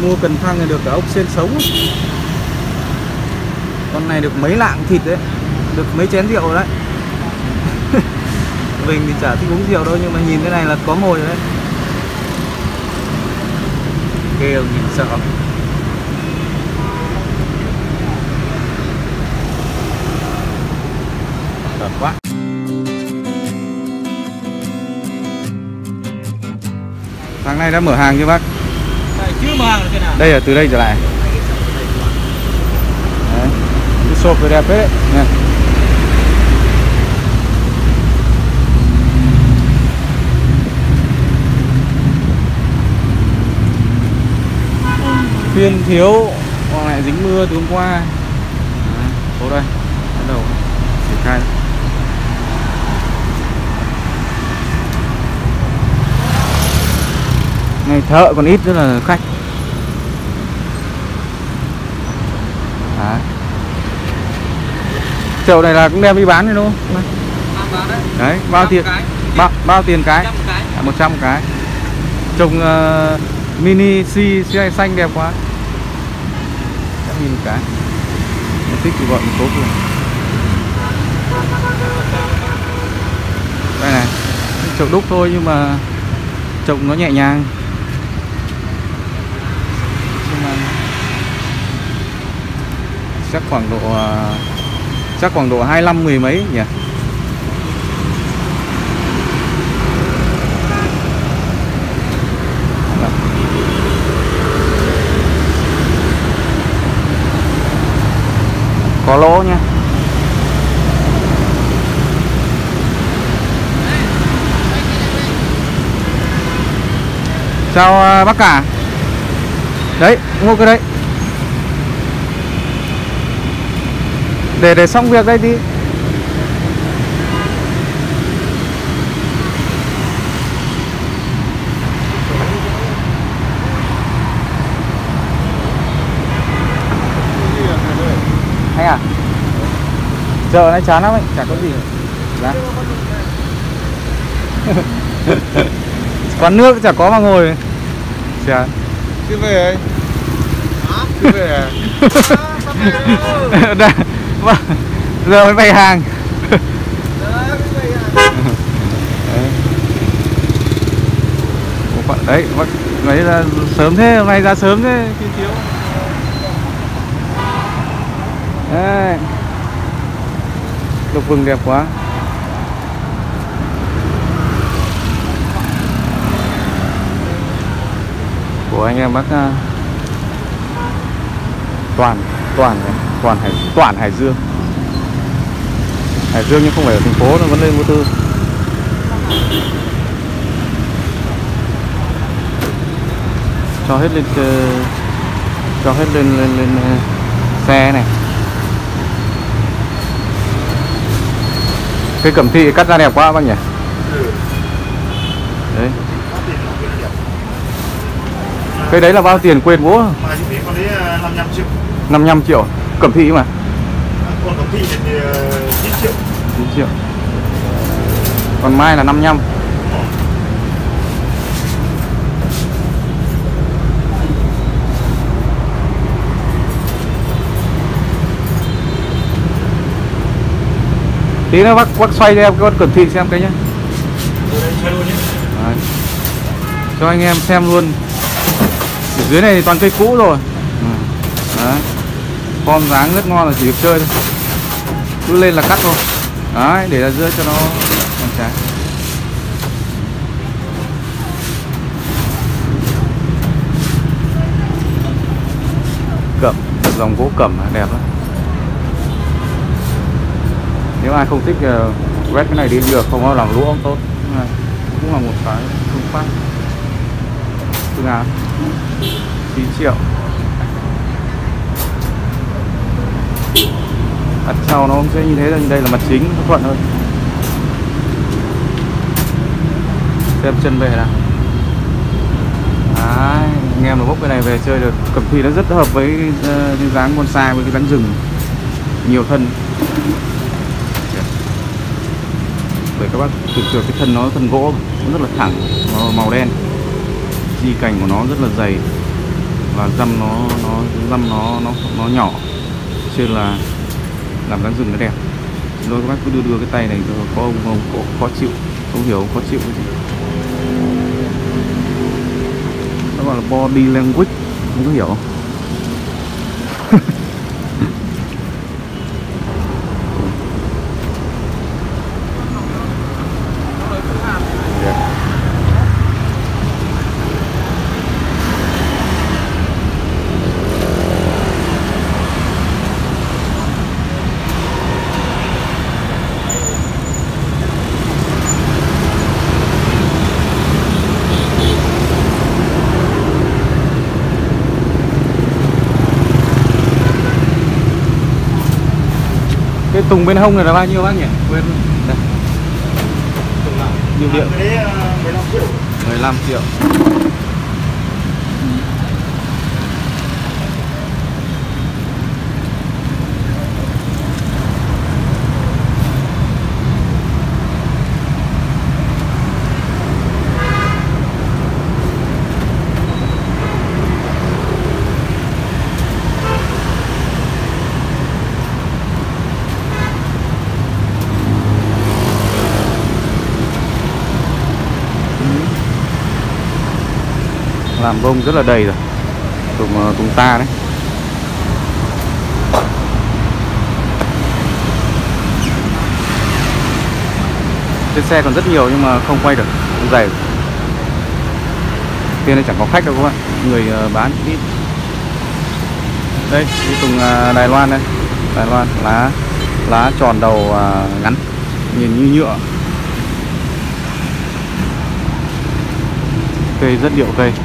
mua cần thăng thì được cả ốc sên sống. Con này được mấy lạng thịt đấy, được mấy chén rượu rồi đấy. Mình thì chả thích uống rượu đâu, nhưng mà nhìn cái này là có mồi rồi đấy. Ghê không, nhìn sợ. Thật quá. Tháng này đã mở hàng chưa bác? Chưa mở hàng được thế nào? Đây là từ đây trở lại. Đấy. Cái shop này đẹp đấy nha. Phiên thiếu, còn lại dính mưa từ hôm qua. Số đây, bắt đầu triển khai. Ngày thợ còn ít nữa là khách. Chậu này là cũng đem đi bán rồi đúng không? Đấy, bao tiền bao tiền cái? 100 cái. Trồng mini si xanh đẹp quá. 100.000 một cái. Nó thích thì gọi một số thôi. Đây này, trồng đúc thôi nhưng mà trồng nó nhẹ nhàng. Chắc khoảng độ 25 mười mấy nhỉ. Có lỗ nha. Chào bác cả. Đấy, mua cái đấy. Để xong việc đây đi. Anh à? Chợ này chán lắm ấy, chả có gì. Dạ. Quán nước chả có mà ngồi. Chán. Chưa về ấy. Hả? Chưa về à? Vâng, giờ mới bày hàng. Đấy, đấy là sớm thế, hôm nay ra sớm thế, thiếu. Đấy. Lục vừng đẹp quá. Của anh em bác Toàn Hải Dương. Hải Dương nhưng không phải ở thành phố, nó vẫn lên vô tư. Cho hết lên xe này. Cây cẩm thị cắt ra đẹp quá bác nhỉ. Đấy. Cái đấy là bao tiền quên bố? Con đấy 55 triệu. 55 triệu. Cẩm thị mà. Còn cẩm thị thì 9 triệu. 9 triệu. Còn mai là 55. Tí nữa bác xoay cho em cái con cẩm thị xem cái nhá. Đấy. Cho anh em xem luôn. Ở dưới này thì toàn cây cũ rồi. Đấy. Form dáng rất ngon là chỉ được chơi thôi. Cứ lên là cắt thôi. Đấy, để ra giữa cho nó còn trái. Cẩm, dòng gỗ cẩm đẹp lắm. Nếu ai không thích quét cái này đi được, không có làm lũa cũng tốt. Cũng là một cái phương pháp. Phương án 9 triệu. Mặt sau nó cũng sẽ như thế, là đây là mặt chính, nó thuận hơn. Xem chân về nào. Đấy, anh em nó bốc cái này về chơi được. Cẩm thị nó rất hợp với cái dáng bonsai, với cái dáng rừng nhiều thân. Bởi các bác tưởng tượng cái thân nó thân gỗ, nó rất là thẳng, màu đen. Chi cành của nó rất là dày. và răm nó nhỏ, cho nên là làm dáng rừng nó đẹp. Rồi các bác cứ đưa cái tay này, có ông khó chịu, không hiểu khó chịu cái gì. Nó gọi là body language, không có hiểu. Cái tùng bên hông này là bao nhiêu bác nhỉ? Quên đây. Nhiều điện. 15 triệu. Làm bông rất là đầy rồi, tùng ta đấy. Trên xe còn rất nhiều nhưng mà không quay được, không dày. Trên đây chẳng có khách đâu các bạn, người bán ít. Đây, cái tùng Đài Loan đây, Đài Loan lá tròn đầu ngắn, nhìn như nhựa. Cây rất điệu cây.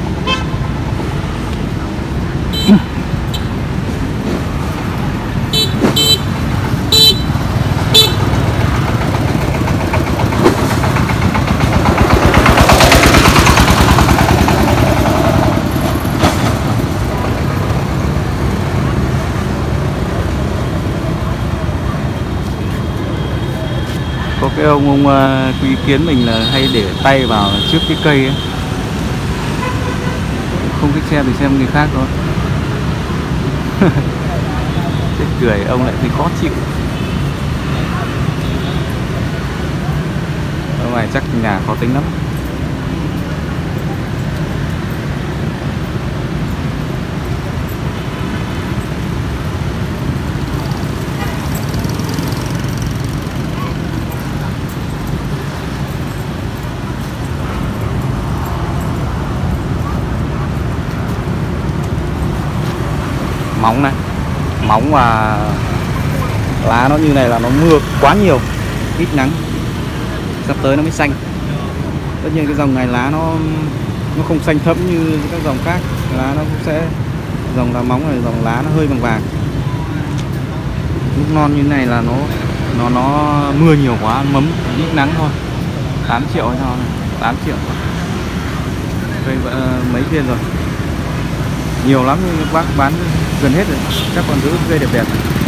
Có cái ông có ý kiến mình là hay để tay vào trước cái cây ấy. Không thích xem thì xem người khác thôi. Chết cười, ông lại thấy khó chịu. Ông này chắc nhà khó tính lắm. Móng này, móng và lá nó như này là nó mưa quá nhiều, ít nắng, sắp tới nó mới xanh. Tất nhiên cái dòng này lá nó không xanh thẫm như các dòng khác, lá nó cũng sẽ, dòng lá móng này dòng lá nó hơi vàng vàng. Lúc non như này là nó mưa nhiều quá, mấm ít nắng thôi. 8 triệu hay sao này, 8 triệu. Cây mấy viên rồi, nhiều lắm nhưng bác bán gần hết rồi, chắc còn giữ cây đẹp đẹp.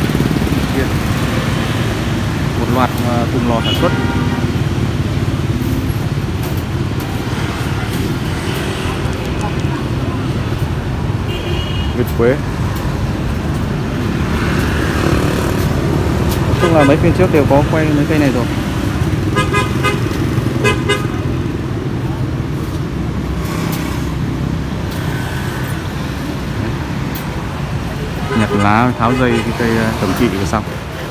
Một loạt cùng lò sản xuất. Việt quế. Nói chung là mấy phiên trước đều có quay mấy cây này rồi. Nhặt lá, tháo dây cái cây cẩm kỵ rồi xong.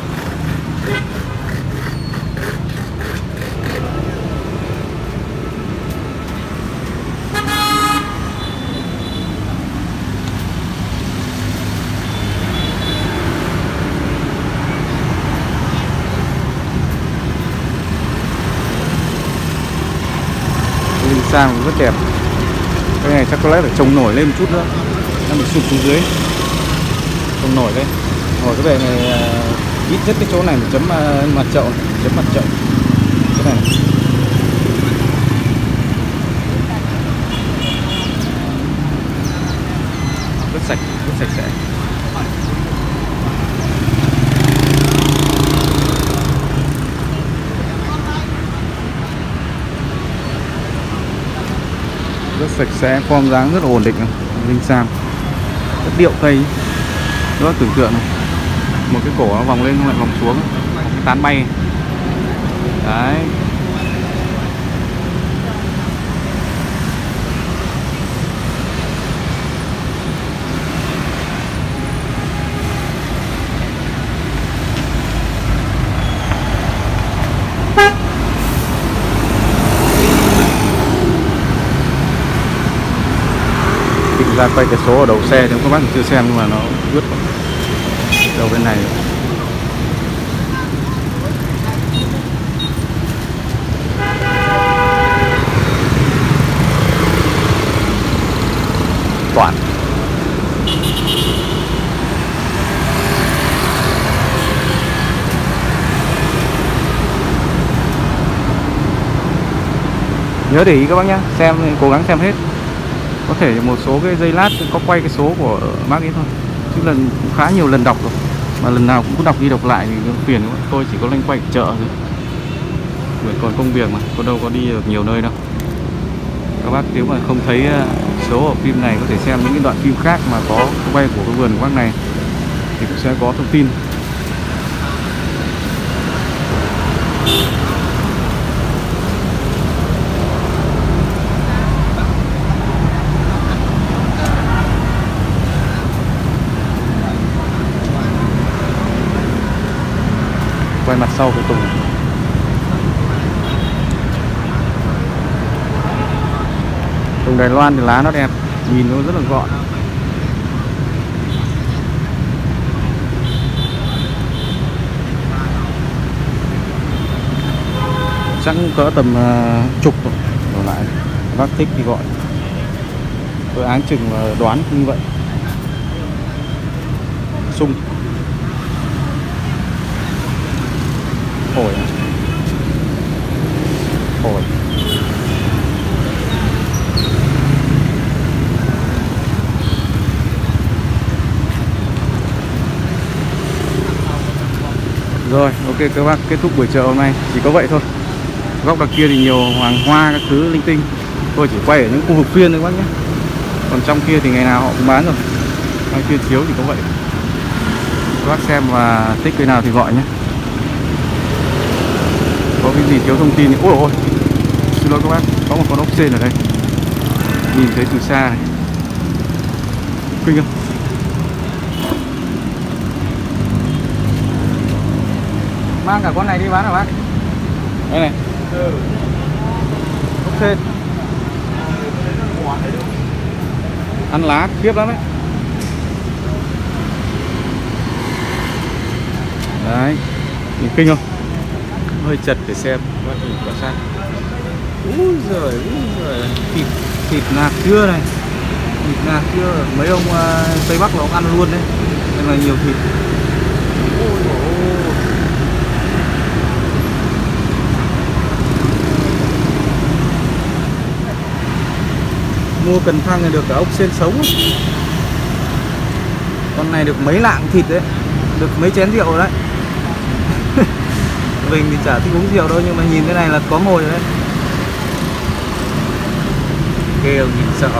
Linh sang rất đẹp. Cái này chắc có lẽ phải trồng nổi lên một chút nữa, nó bị sụp xuống dưới. Không nổi đây. Rồi cái bề này ít nhất cái chỗ này một chấm mặt chậu này, chấm mặt chậu. Cái này. Rất sạch sẽ. Rất sạch sẽ, form dáng rất ổn định. Linh Sam. Chất điệu cây. Các bác tưởng tượng này, một cái cổ nó vòng lên lại vòng xuống, cái tán bay. Đấy. Ra quay cái số ở đầu xe thì các bác chưa xem nhưng mà nó vứt đầu bên này. Toàn nhớ để ý các bác nhá, xem cố gắng xem hết. Có thể một số cái giây lát có quay cái số của bác ấy thôi, chứ lần cũng khá nhiều lần đọc rồi, mà lần nào cũng cứ đọc đi đọc lại thì phiền quá. Tôi chỉ có loanh quanh chợ thôi, bởi còn công việc mà, có đâu có đi được nhiều nơi đâu. Các bác nếu mà không thấy số ở phim này có thể xem những cái đoạn phim khác mà có quay của cái vườn của bác này thì cũng sẽ có thông tin. Quay mặt sau của Tùng. Tùng Đài Loan thì lá nó đẹp, nhìn nó rất là gọn. Chắc cỡ tầm chục rồi đổ lại. Bác thích thì gọi. Tôi áng chừng đoán như vậy. Sung. Ổi. Ổi. Rồi, ok các bác, kết thúc buổi chợ hôm nay chỉ có vậy thôi. Góc đằng kia thì nhiều hoàng hoa các thứ linh tinh. Tôi chỉ quay ở những khu vực phiên thôi các bác nhé. Còn trong kia thì ngày nào họ cũng bán rồi. Hai phiên chiếu thì có vậy. Các bác xem và thích cái nào thì gọi nhé. Có cái gì thiếu thông tin thì ôi ôi, xin lỗi các bác, có một con ốc sên ở đây, nhìn thấy từ xa này, kinh không? Mang cả con này đi bán hả bác? Đây này, ốc sên, ăn lá khiếp lắm đấy. Đấy, nhìn kinh không? Hơi chật để xem, các bạn nhìn quan sát. Úi giời, thịt nạc chưa này, thịt nạc chưa. Mấy ông Tây Bắc là ông ăn luôn đấy, nên là nhiều thịt. Ôi dồi ôi. Mua cần thăng thì được cả ốc sên sống. Con này được mấy lạng thịt đấy, được mấy chén rượu rồi đấy. Mình thì chả thích uống rượu đâu, nhưng mà nhìn cái này là có mồi rồi đấy. Ghê không, nhìn sợ.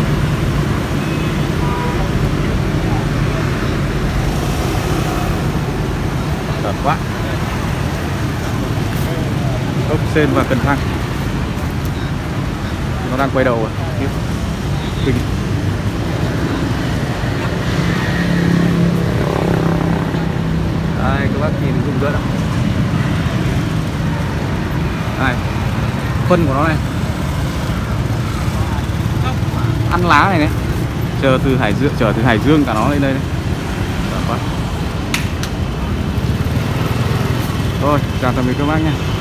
Thật quá. Ốc sên và cần thăng nó đang quay đầu rồi. Kinh. Đây các bác nhìn rung rớt ạ. Này, phân của nó này, ăn lá này này, chở từ Hải Dương cả nó lên đây này. Thôi, chào tạm biệt các bác nha.